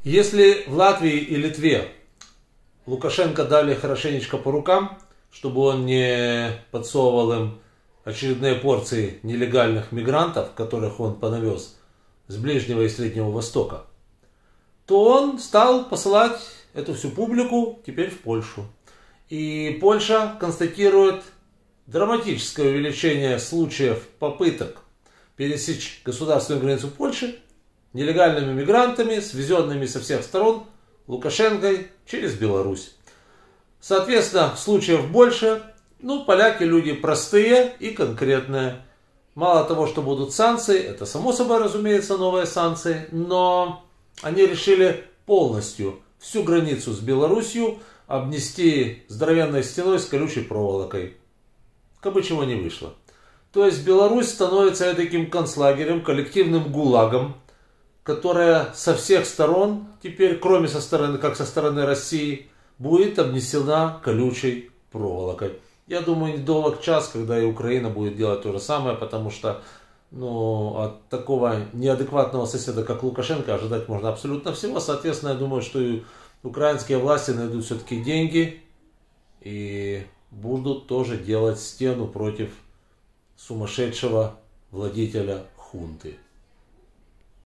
Если в Латвии и Литве Лукашенко дали хорошенечко по рукам, чтобы он не подсовывал им очередные порции нелегальных мигрантов, которых он понавез с Ближнего и Среднего Востока, то он стал посылать эту всю публику теперь в Польшу. И Польша констатирует драматическое увеличение случаев попыток пересечь государственную границу Польши нелегальными мигрантами, свезенными со всех сторон Лукашенкой через Беларусь. Соответственно, случаев больше. Поляки люди простые и конкретные. Мало того, что будут санкции, это само собой разумеется новые санкции, но они решили полностью всю границу с Беларусью обнести здоровенной стеной с колючей проволокой. Как бы чего не вышло. То есть Беларусь становится таким концлагерем, коллективным гулагом, которая со всех сторон, теперь кроме со стороны России, будет обнесена колючей проволокой. Я думаю, недолг час, когда и Украина будет делать то же самое, потому что от такого неадекватного соседа, как Лукашенко, ожидать можно абсолютно всего. Соответственно, я думаю, что и украинские власти найдут все-таки деньги и будут тоже делать стену против сумасшедшего владетеля хунты.